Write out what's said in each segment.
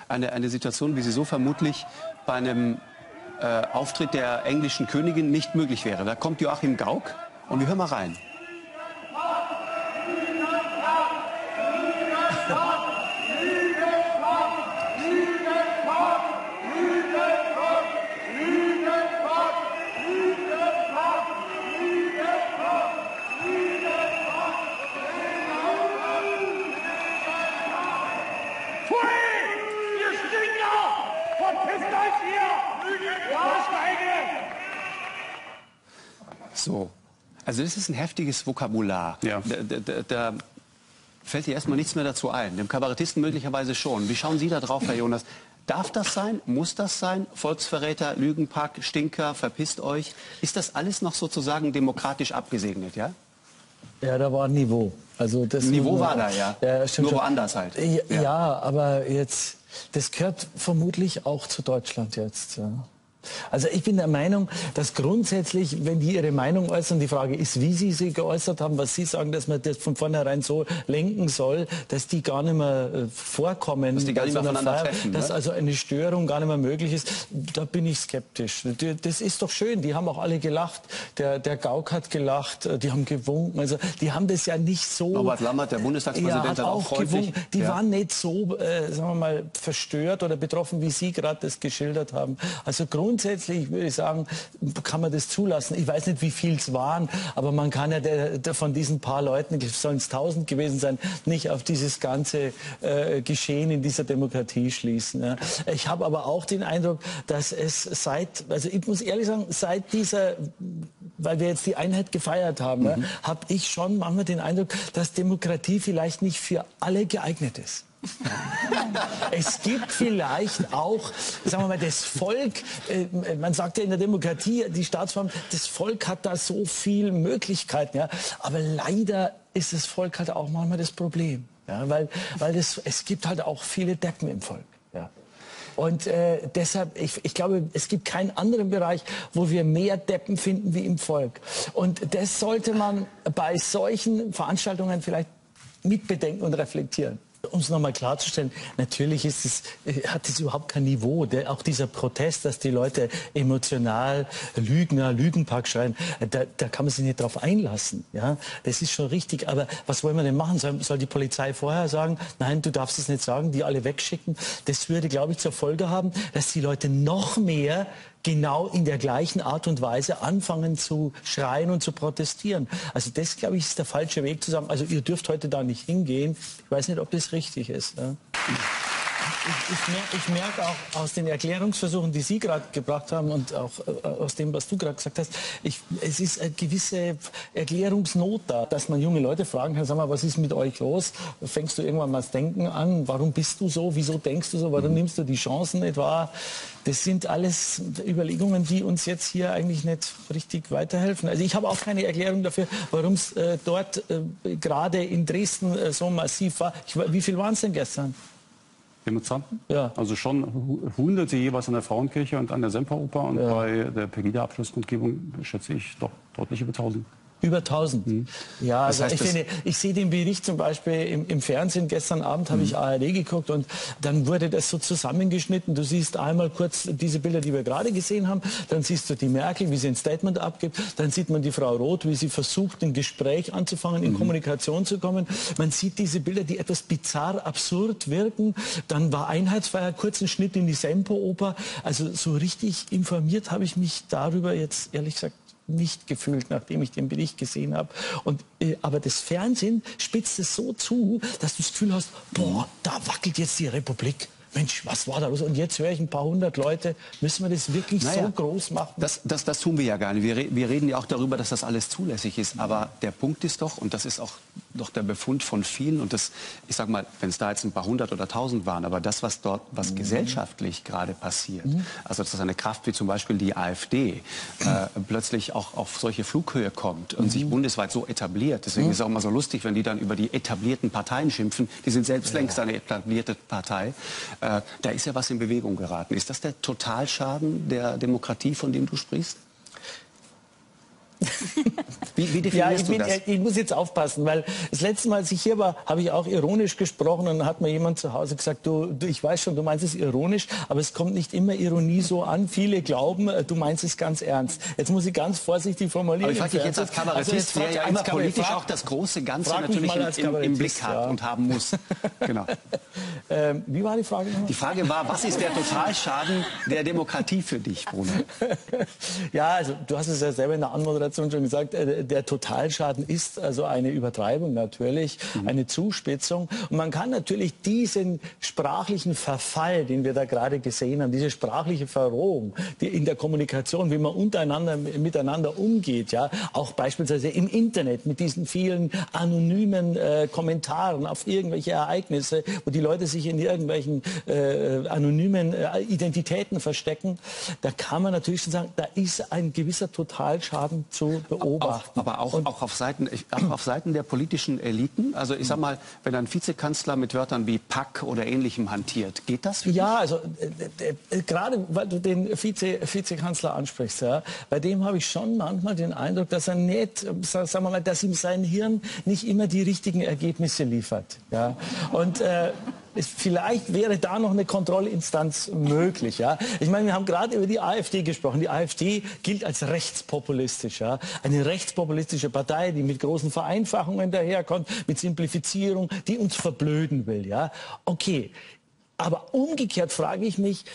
eine Situation, wie sie so vermutlich bei einem Auftritt der englischen Königin nicht möglich wäre. Da kommt Joachim Gauck und wir hören mal rein. So, also das ist ein heftiges Vokabular. Ja. Da fällt dir erstmal nichts mehr dazu ein. Dem Kabarettisten möglicherweise schon. Wie schauen Sie da drauf, Herr Jonas? Darf das sein? Muss das sein? Volksverräter, Lügenpack, Stinker, verpisst euch. Ist das alles noch sozusagen demokratisch abgesegnet, ja? Ja, da war ein Niveau. Also das Niveau war da, ja. Ja, stimmt nur schon. woanders halt. Ja, aber jetzt, das gehört vermutlich auch zu Deutschland jetzt. Ja. Also ich bin der Meinung, dass grundsätzlich, wenn die ihre Meinung äußern, die Frage ist, wie sie sie geäußert haben, was sie sagen, dass man das von vornherein so lenken soll, dass die gar nicht mehr vorkommen, dass die gar nicht mehr voneinander treffen, dass also eine Störung gar nicht mehr möglich ist, da bin ich skeptisch. Das ist doch schön, die haben auch alle gelacht, der Gauck hat gelacht, die haben gewunken, also die haben das ja nicht so... Norbert Lammert, der Bundestagspräsident, hat auch freundlich... Die waren nicht so, sagen wir mal, verstört oder betroffen, wie Sie gerade das geschildert haben. Also grundsätzlich würde ich sagen, kann man das zulassen. Ich weiß nicht, wie viel es waren, aber man kann ja von diesen paar Leuten, sollen es 1000 gewesen sein, nicht auf dieses ganze Geschehen in dieser Demokratie schließen. Ja. Ich habe aber auch den Eindruck, dass es also ich muss ehrlich sagen, seit dieser, weil wir jetzt die Einheit gefeiert haben, habe ich schon manchmal den Eindruck, dass Demokratie vielleicht nicht für alle geeignet ist. Es gibt vielleicht auch, sagen wir mal, das Volk, man sagt ja in der Demokratie, die Staatsform, das Volk hat da so viele Möglichkeiten, ja, aber leider ist das Volk halt auch manchmal das Problem, ja, weil es gibt halt auch viele Deppen im Volk. Ja. Und deshalb, ich glaube, es gibt keinen anderen Bereich, wo wir mehr Deppen finden wie im Volk. Und das sollte man bei solchen Veranstaltungen vielleicht mitbedenken und reflektieren. Um es nochmal klarzustellen, natürlich hat es überhaupt kein Niveau. Auch dieser Protest, dass die Leute emotional Lügner, Lügenpack schreien, da kann man sich nicht drauf einlassen. Ja? Das ist schon richtig. Aber was wollen wir denn machen? Soll die Polizei vorher sagen, nein, du darfst es nicht sagen, die alle wegschicken? Das würde, glaube ich, zur Folge haben, dass die Leute noch mehr genau in der gleichen Art und Weise anfangen zu schreien und zu protestieren. Also das, glaube ich, ist der falsche Weg zu sagen, also ihr dürft heute da nicht hingehen. Ich weiß nicht, ob das richtig ist. Ja. Ich merke auch aus den Erklärungsversuchen, die Sie gerade gebracht haben und auch aus dem, was du gerade gesagt hast, es ist eine gewisse Erklärungsnot da, dass man junge Leute fragen kann, sag mal, was ist mit euch los? Fängst du irgendwann mal das Denken an? Warum bist du so? Wieso denkst du so? Warum nimmst du die Chancen nicht wahr? Das sind alles Überlegungen, die uns jetzt hier eigentlich nicht richtig weiterhelfen. Also ich habe auch keine Erklärung dafür, warum es dort gerade in Dresden so massiv war. Wie viel waren es denn gestern? Demonstranten? Ja. Also schon Hunderte jeweils an der Frauenkirche und an der Semperoper und bei der Pegida-Abschlusskundgebung schätze ich doch deutlich über 1000. Über 1000. Ja, also ich sehe den Bericht zum Beispiel im Fernsehen. Gestern Abend habe ich ARD geguckt und dann wurde das so zusammengeschnitten. Du siehst einmal kurz diese Bilder, die wir gerade gesehen haben. Dann siehst du die Merkel, wie sie ein Statement abgibt. Dann sieht man die Frau Roth, wie sie versucht, ein Gespräch anzufangen, in Kommunikation zu kommen. Man sieht diese Bilder, die etwas bizarr, absurd wirken. Dann war Einheitsfeier, kurzen Schnitt in die Semperoper. Also so richtig informiert habe ich mich darüber jetzt ehrlich gesagt nicht gefühlt, nachdem ich den Bericht gesehen habe. Aber das Fernsehen spitzt es so zu, dass du das Gefühl hast, boah, da wackelt jetzt die Republik. Mensch, was war da los? Und jetzt höre ich ein paar hundert Leute. Müssen wir das wirklich so groß machen? Das tun wir ja gar nicht. Wir reden ja auch darüber, dass das alles zulässig ist. Aber der Punkt ist doch, und das ist auch doch der Befund von vielen, und das, ich sag mal, wenn es da jetzt ein paar hundert oder tausend waren, aber das, was dort, was gesellschaftlich gerade passiert, also dass eine Kraft wie zum Beispiel die AfD plötzlich auch auf solche Flughöhe kommt und sich bundesweit so etabliert. Deswegen ist es auch immer so lustig, wenn die dann über die etablierten Parteien schimpfen. Die sind selbst längst eine etablierte Partei. Da ist ja was in Bewegung geraten. Ist das der Totalschaden der Demokratie, von dem du sprichst? Wie definierst du das? Ich muss jetzt aufpassen, weil das letzte Mal, als ich hier war, habe ich auch ironisch gesprochen und dann hat mir jemand zu Hause gesagt, du, ich weiß schon, du meinst es ironisch, aber es kommt nicht immer Ironie so an. Viele glauben, du meinst es ganz ernst. Jetzt muss ich ganz vorsichtig formulieren. Aber ich frage dich jetzt als Kabarettist, der ja immer politisch auch das große Ganze natürlich im Blick hat und haben muss. Genau. Wie war die Frage noch? Die Frage war, was ist der Totalschaden der Demokratie für dich, Bruno? Ja, also du hast es ja selber in der Anmoderation schon gesagt, der Totalschaden ist also eine Übertreibung natürlich, eine Zuspitzung. Und man kann natürlich diesen sprachlichen Verfall, den wir da gerade gesehen haben, diese sprachliche Verrohung, die in der Kommunikation, wie man miteinander umgeht, ja, auch beispielsweise im Internet mit diesen vielen anonymen Kommentaren auf irgendwelche Ereignisse, wo die Leute sich in irgendwelchen anonymen Identitäten verstecken, da kann man natürlich schon sagen, da ist ein gewisser Totalschaden zu beobachten. Aber auch auf Seiten der politischen Eliten? Also ich sag mal, wenn ein Vizekanzler mit Wörtern wie Pack oder Ähnlichem hantiert, geht das für dich? Ja, also gerade weil du den Vizekanzler ansprichst, ja, bei dem habe ich schon manchmal den Eindruck, dass er nicht, sagen wir mal, dass ihm sein Hirn nicht immer die richtigen Ergebnisse liefert. Ja. Und vielleicht wäre da noch eine Kontrollinstanz möglich. Ja? Ich meine, wir haben gerade über die AfD gesprochen. Die AfD gilt als rechtspopulistisch. Ja? Eine rechtspopulistische Partei, die mit großen Vereinfachungen daherkommt, mit Simplifizierung, die uns verblöden will. Ja? Okay, aber umgekehrt frage ich mich,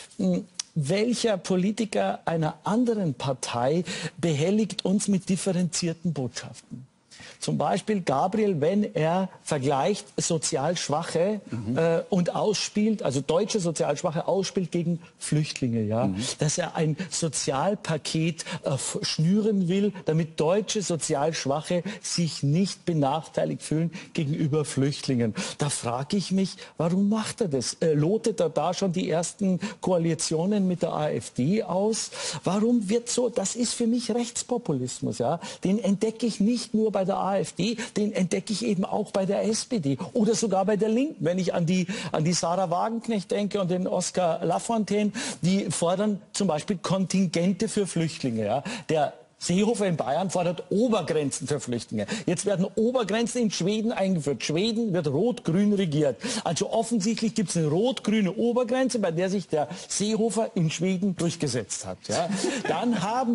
welcher Politiker einer anderen Partei behelligt uns mit differenzierten Botschaften? Zum Beispiel Gabriel, wenn er vergleicht sozial Schwache und ausspielt, also deutsche sozial Schwache ausspielt gegen Flüchtlinge, ja, dass er ein Sozialpaket schnüren will, damit deutsche sozial Schwache sich nicht benachteiligt fühlen gegenüber Flüchtlingen. Da frage ich mich, warum macht er das? Lotet er da schon die ersten Koalitionen mit der AfD aus? Warum wird so? Das ist für mich Rechtspopulismus, ja. Den entdecke ich nicht nur bei der AfD, den entdecke ich eben auch bei der SPD oder sogar bei der Linken. Wenn ich an die Sarah Wagenknecht denke und den Oskar Lafontaine, die fordern zum Beispiel Kontingente für Flüchtlinge. Ja. Der Seehofer in Bayern fordert Obergrenzen für Flüchtlinge. Jetzt werden Obergrenzen in Schweden eingeführt. Schweden wird rot-grün regiert. Also offensichtlich gibt es eine rot-grüne Obergrenze, bei der sich der Seehofer in Schweden durchgesetzt hat. Ja. Dann haben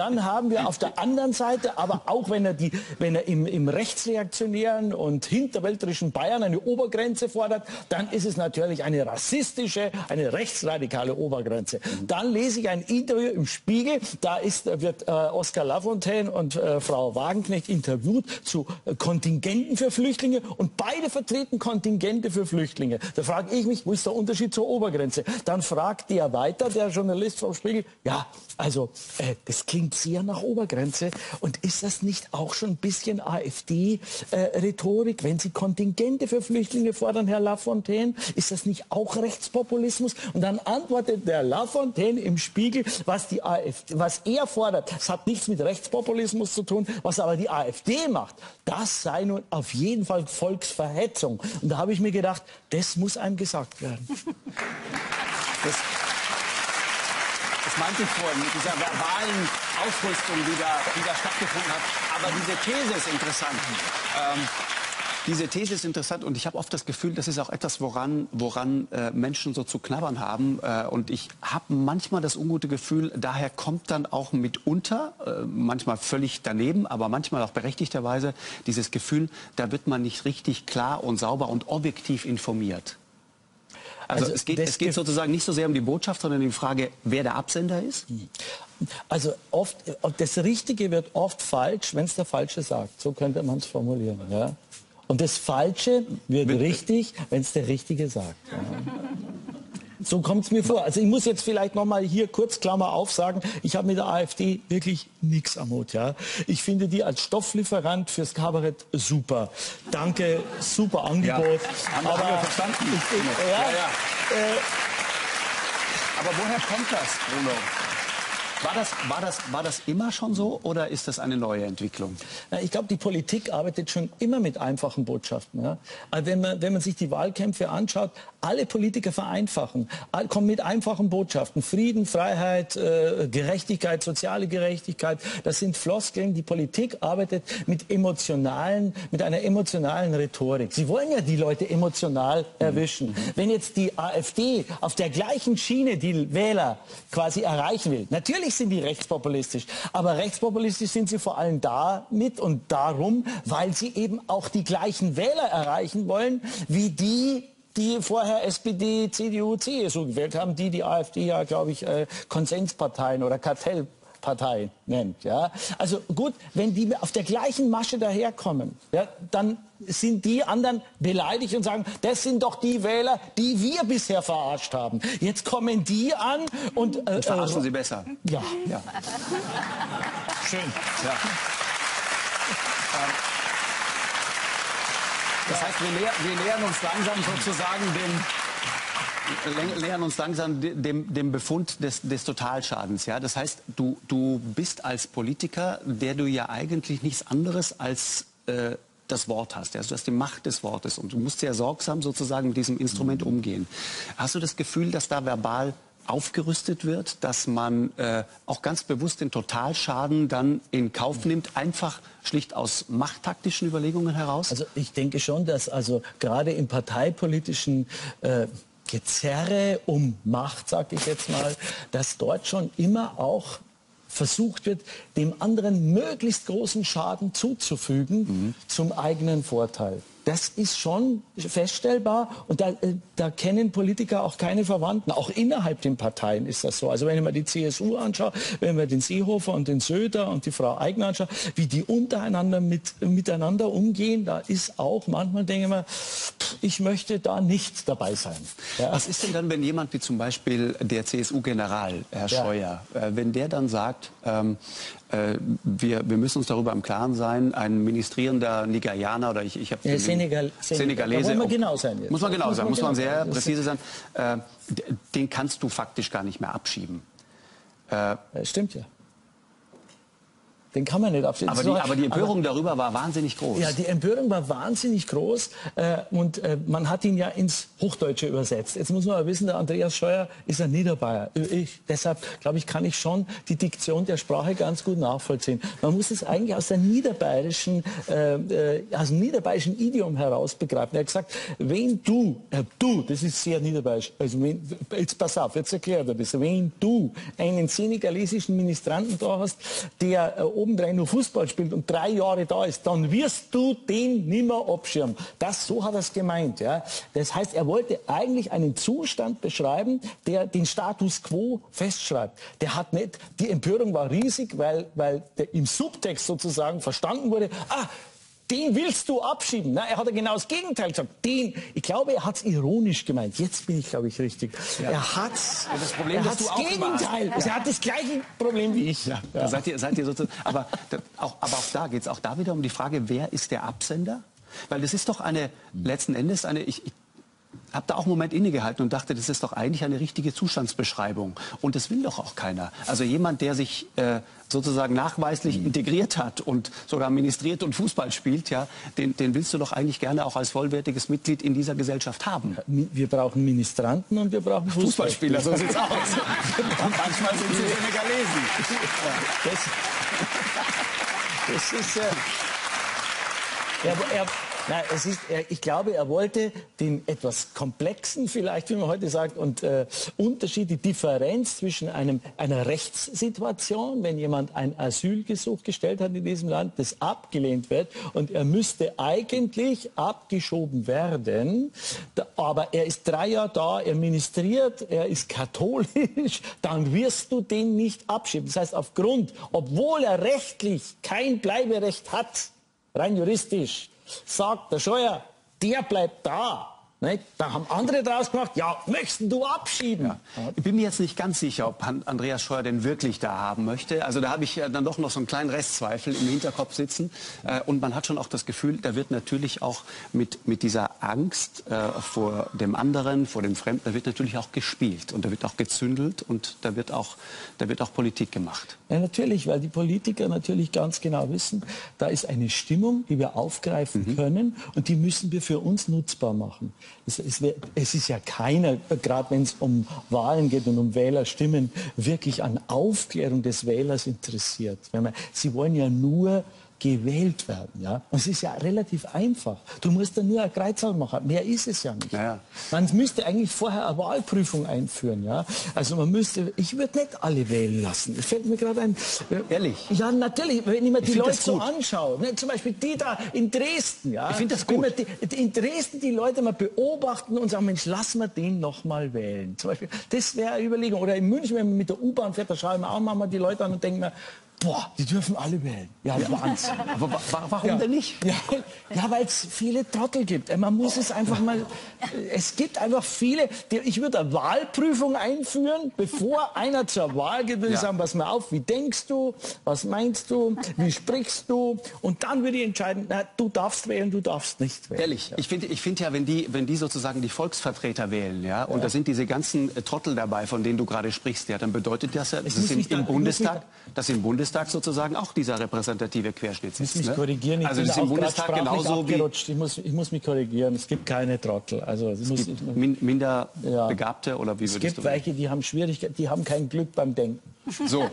wir auf der anderen Seite, aber auch wenn er im rechtsreaktionären und hinterwäldlerischen Bayern eine Obergrenze fordert, dann ist es natürlich eine rassistische, eine rechtsradikale Obergrenze. Dann lese ich ein Interview im Spiegel, da wird Oskar Lafontaine und Frau Wagenknecht interviewt zu Kontingenten für Flüchtlinge und beide vertreten Kontingente für Flüchtlinge. Da frage ich mich, wo ist der Unterschied zur Obergrenze? Dann fragt der weiter, der Journalist vom Spiegel, ja, also das klingt sehr nach Obergrenze und ist das nicht auch schon ein bisschen AfD-Rhetorik, wenn Sie Kontingente für Flüchtlinge fordern, Herr Lafontaine? Ist das nicht auch Rechtspopulismus? Und dann antwortet der Lafontaine im Spiegel, was er fordert, das hat nichts mit Rechtspopulismus zu tun, was aber die AfD macht, das sei nun auf jeden Fall Volksverhetzung. Und da habe ich mir gedacht, das muss einem gesagt werden. Das meinte ich vorhin, mit dieser verbalen Aufrüstung, die da stattgefunden hat. Aber diese These ist interessant. Diese These ist interessant und ich habe oft das Gefühl, das ist auch etwas, woran Menschen so zu knabbern haben. Und ich habe manchmal das ungute Gefühl, daher kommt dann auch mitunter, manchmal völlig daneben, aber manchmal auch berechtigterweise, dieses Gefühl, da wird man nicht richtig klar und sauber und objektiv informiert. Also es geht sozusagen nicht so sehr um die Botschaft, sondern um die Frage, wer der Absender ist? Also das Richtige wird oft falsch, wenn es der Falsche sagt. So könnte man es formulieren. Ja? Und das Falsche wird richtig, wenn es der Richtige sagt. Ja. So kommt es mir vor. Also ich muss jetzt vielleicht noch mal hier kurz Klammer auf sagen, ich habe mit der AfD wirklich nichts am Hut. Ja. Ich finde die als Stofflieferant fürs Kabarett super. Danke, super Angebot. Ja, haben wir verstanden. Ja. Aber woher kommt das, Bruno? War das immer schon so oder ist das eine neue Entwicklung? Na, ich glaube, die Politik arbeitet schon immer mit einfachen Botschaften. Ja? Also wenn man sich die Wahlkämpfe anschaut, alle Politiker vereinfachen, kommen mit einfachen Botschaften. Frieden, Freiheit, Gerechtigkeit, soziale Gerechtigkeit. Das sind Floskeln. Die Politik arbeitet mit einer emotionalen Rhetorik. Sie wollen ja die Leute emotional erwischen. Wenn jetzt die AfD auf der gleichen Schiene die Wähler quasi erreichen will, natürlich sind die rechtspopulistisch, aber rechtspopulistisch sind sie vor allem damit und darum, weil sie eben auch die gleichen Wähler erreichen wollen, wie die vorher SPD, CDU, CSU gewählt haben, die AfD ja, glaube ich, Konsensparteien oder Kartellpartei nennt. Ja? Also gut, wenn die auf der gleichen Masche daherkommen, ja, dann sind die anderen beleidigt und sagen, das sind doch die Wähler, die wir bisher verarscht haben. Jetzt kommen die an und verarschen sie besser. Ja. Ja. Schön. Ja. Das heißt, wir nähern uns langsam dem Befund des Totalschadens. Ja? Das heißt, du bist als Politiker, der du ja eigentlich nichts anderes als das Wort hast. Also du hast die Macht des Wortes und du musst sehr sorgsam sozusagen mit diesem Instrument umgehen. Hast du das Gefühl, dass da verbal aufgerüstet wird, dass man auch ganz bewusst den Totalschaden dann in Kauf nimmt, einfach schlicht aus machttaktischen Überlegungen heraus? Also ich denke schon, dass also gerade im parteipolitischen Gezerre um Macht, sage ich jetzt mal, dass dort schon immer auch versucht wird, dem anderen möglichst großen Schaden zuzufügen zum eigenen Vorteil. Das ist schon feststellbar und da kennen Politiker auch keine Verwandten. Auch innerhalb den Parteien ist das so. Also wenn ich mir die CSU anschaue, wenn wir den Seehofer und den Söder und die Frau Aigner anschauen, wie die untereinander miteinander umgehen, da ist auch manchmal, denke ich mir, ich möchte da nicht dabei sein. Ja. Was ist denn dann, wenn jemand wie zum Beispiel der CSU-General, Herr Scheuer, wenn der dann sagt, wir müssen uns darüber im Klaren sein, ein ministrierender Nigerianer oder ich habe Senegalese. Da wollen wir genau sein jetzt. Muss man genau sein, muss man sehr präzise sein. Den kannst du faktisch gar nicht mehr abschieben. Stimmt ja. Den kann man nicht abschieben. Aber die Empörung darüber war wahnsinnig groß. Ja, die Empörung war wahnsinnig groß und man hat ihn ja ins Hochdeutsche übersetzt. Jetzt muss man aber wissen, der Andreas Scheuer ist ein Niederbayer. Deshalb, glaube ich, kann ich schon die Diktion der Sprache ganz gut nachvollziehen. Man muss es eigentlich aus dem niederbayerischen Idiom heraus begreifen. Er hat gesagt, wenn du, das ist sehr niederbayerisch, also jetzt pass auf, jetzt erklärt er das, wenn du einen senegalesischen Ministranten da hast, der obendrein nur Fußball spielt und 3 Jahre da ist, dann wirst du den nimmer abschirmen. So hat er es gemeint. Ja. Das heißt, er wollte eigentlich einen Zustand beschreiben, der den Status quo festschreibt. Der hat nicht, die Empörung war riesig, weil im Subtext sozusagen verstanden wurde, den willst du abschieben. Na, er hat ja genau das Gegenteil gesagt. Ich glaube, er hat es ironisch gemeint. Jetzt bin ich, glaube ich, richtig. Ja. Er hat das Problem, das Gegenteil. Ja. Er hat das gleiche Problem wie ich. Ja. Ja. Seid ihr sozusagen, aber auch da geht es auch da wieder um die Frage, wer ist der Absender? Weil das ist doch letzten Endes ich habe da auch einen Moment innegehalten und dachte, das ist doch eigentlich eine richtige Zustandsbeschreibung. Und das will doch auch keiner. Also jemand, der sich sozusagen nachweislich integriert hat und sogar ministriert und Fußball spielt, ja, den willst du doch eigentlich gerne auch als vollwertiges Mitglied in dieser Gesellschaft haben. Wir brauchen Ministranten und wir brauchen Fußballspieler. So sieht's aus. Und manchmal sind sie Senegalesen. Das ist... ich glaube, er wollte den etwas komplexen, vielleicht, wie man heute sagt, und Unterschied, die Differenz zwischen einer Rechtssituation, wenn jemand ein Asylgesuch gestellt hat in diesem Land, das abgelehnt wird und er müsste eigentlich abgeschoben werden, aber er ist 3 Jahre da, er ministriert, er ist katholisch, dann wirst du den nicht abschieben. Das heißt, obwohl er rechtlich kein Bleiberecht hat, rein juristisch, sagt der Scheuer, der bleibt da. Nicht? Da haben andere draus gemacht, ja, möchtest du abschieben? Ja. Ich bin mir jetzt nicht ganz sicher, ob Andreas Scheuer den wirklich da haben möchte. Also da habe ich dann doch noch so einen kleinen Restzweifel im Hinterkopf sitzen. Und man hat schon auch das Gefühl, da wird natürlich auch mit dieser Angst vor dem anderen, vor dem Fremden, da wird natürlich auch gespielt und da wird auch gezündelt und da wird auch Politik gemacht. Ja, natürlich, weil die Politiker natürlich ganz genau wissen, da ist eine Stimmung, die wir aufgreifen können und die müssen wir für uns nutzbar machen. Es ist ja keiner, gerade wenn es um Wahlen geht und um Wählerstimmen, wirklich an Aufklärung des Wählers interessiert. Sie wollen ja nur gewählt werden. Ja? Und es ist ja relativ einfach. Du musst dann nur eine Kreuzwahl machen. Mehr ist es ja nicht. Naja. Man müsste eigentlich vorher eine Wahlprüfung einführen. Ja? Also man müsste, ich würde nicht alle wählen lassen. Das fällt mir gerade ein. Ehrlich? Ja, natürlich. Wenn ich mir die Leute so anschaue, ne? Zum Beispiel die da in Dresden. Ja? Ich finde das gut. In Dresden die Leute mal beobachten und sagen, Mensch, lass mal den noch mal wählen. Zum Beispiel, das wäre eine Überlegung. Oder in München, wenn man mit der U-Bahn fährt, da schaue ich mir auch mal die Leute an und denke mir, boah, die dürfen alle wählen. Ja, Wahnsinn. Aber warum denn nicht? Ja, weil es viele Trottel gibt. Man muss es einfach mal... Es gibt einfach viele... Ich würde eine Wahlprüfung einführen, bevor einer zur Wahl geht, würde ich sagen, pass mal auf, wie denkst du, was meinst du, wie sprichst du? Und dann würde ich entscheiden, na, du darfst wählen, du darfst nicht wählen. Ehrlich, ich find ja, wenn die sozusagen die Volksvertreter wählen, ja, und da sind diese ganzen Trottel dabei, von denen du gerade sprichst, ja, dann bedeutet das ja, dass im Bundestag sozusagen auch dieser repräsentative Querschnitt sitzt. Ich muss mich korrigieren. Ich also bin das ist im Bundestag genauso wie... Ich muss mich korrigieren. Es gibt keine Trottel. Also es gibt minder Begabte oder wie würdest du... Es gibt welche, die haben Schwierigkeiten, die haben kein Glück beim Denken. So.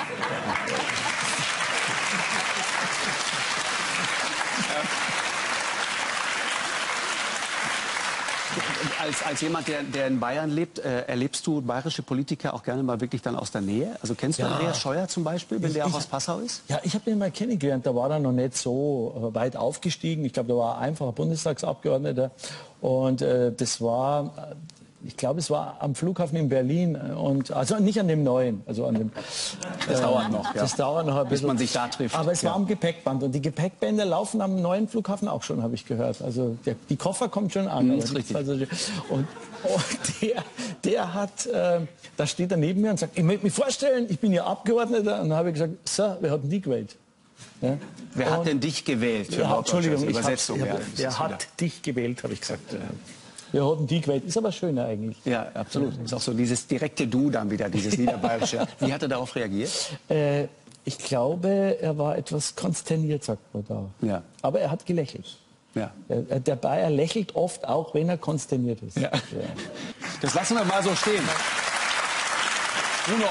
Als jemand, der in Bayern lebt, erlebst du bayerische Politiker auch gerne mal wirklich dann aus der Nähe? Also kennst du Andreas Scheuer zum Beispiel, wenn der auch aus Passau ist? Ja, ich habe ihn mal kennengelernt. Da war er noch nicht so weit aufgestiegen. Ich glaube, da war er einfacher Bundestagsabgeordneter. Und das war... Ich glaube, es war am Flughafen in Berlin und also nicht an dem neuen, also an dem. Das dauert noch. Ja. Das dauert noch ein bisschen, bis man sich da trifft. Aber es war am Gepäckband und die Gepäckbänder laufen am neuen Flughafen auch schon, habe ich gehört. Also die Koffer kommen schon an. Das ist richtig. Und der hat, da steht er neben mir und sagt, ich möchte mich vorstellen, ich bin ja Abgeordneter. Und dann habe ich gesagt, Sir, wer hat denn die gewählt? Ja? Wer hat denn dich gewählt? Ja, Entschuldigung, Übersetzung. Wer hat dich gewählt, habe ich gesagt. Wir hatten die gewählt. Ist aber schöner eigentlich. Ja, absolut. Ist auch so dieses direkte Du dann wieder, dieses Niederbayerische. Wie hat er darauf reagiert? Ich glaube, er war etwas konsterniert, sagt man da. Ja. Aber er hat gelächelt. Ja. Der Bayer lächelt oft, auch wenn er konsterniert ist. Ja. Das lassen wir mal so stehen. Bruno.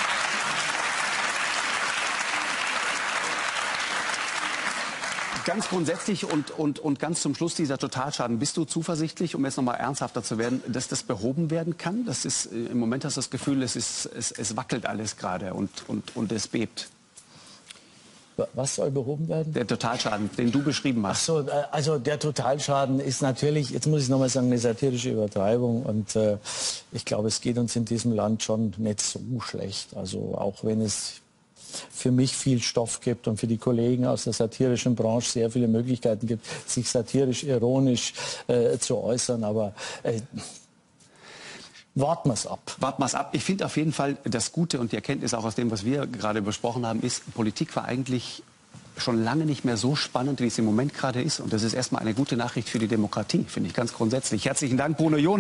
Ganz grundsätzlich und ganz zum Schluss dieser Totalschaden. Bist du zuversichtlich, um jetzt noch mal ernsthafter zu werden, dass das behoben werden kann? Das ist, im Moment hast du das Gefühl, es wackelt alles gerade und es bebt. Was soll behoben werden? Der Totalschaden, den du beschrieben hast. Ach so, also der Totalschaden ist natürlich, jetzt muss ich noch mal sagen, eine satirische Übertreibung. Und ich glaube, es geht uns in diesem Land schon nicht so schlecht. Also auch wenn es für mich viel Stoff gibt und für die Kollegen aus der satirischen Branche sehr viele Möglichkeiten gibt, sich satirisch, ironisch zu äußern. Aber warten wir es ab. Warten wir es ab. Ich finde auf jeden Fall das Gute und die Erkenntnis auch aus dem, was wir gerade besprochen haben, ist, Politik war eigentlich schon lange nicht mehr so spannend, wie es im Moment gerade ist. Und das ist erstmal eine gute Nachricht für die Demokratie, finde ich ganz grundsätzlich. Herzlichen Dank, Bruno John.